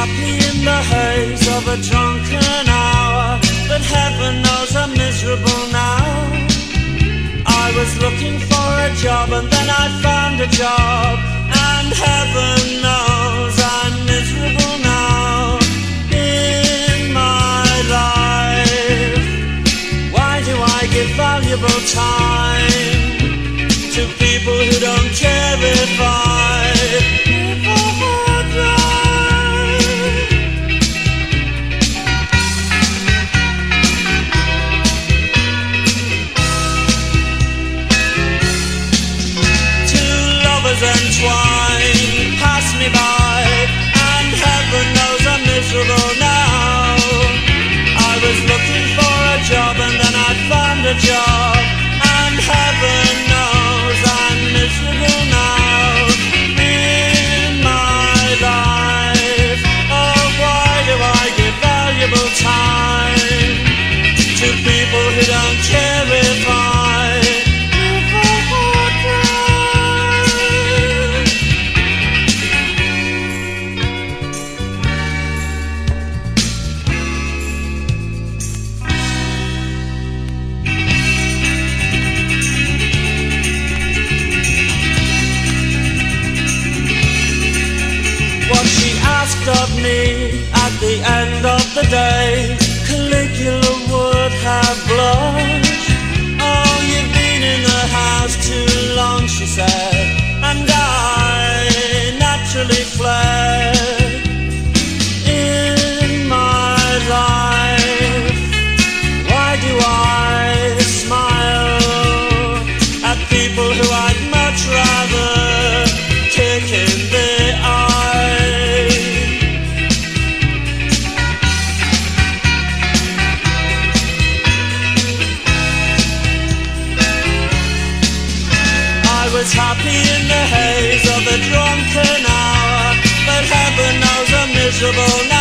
happy in the haze of a drunken hour, but heaven knows I'm miserable now. I was looking for a job and then I found a job, and heaven knows I'm miserable now. In my life, why do I give valuable time to people who don't care if I live or die? Two lovers entwined pass me by, and heaven knows I'm miserable now. I was looking for a job and then I found a job, and heaven knows I'm miserable now. In my life, oh why do I give valuable time to people who don't care if I live or die? What she asked of me at the end of the day, Caligula would have blushed. Oh, you've been in the house too long, she said, and I naturally fled. In my life, why do I smile at people who I'd much rather kick in the eye? I was happy in the haze of a drunken hour, but heaven knows I'm miserable now.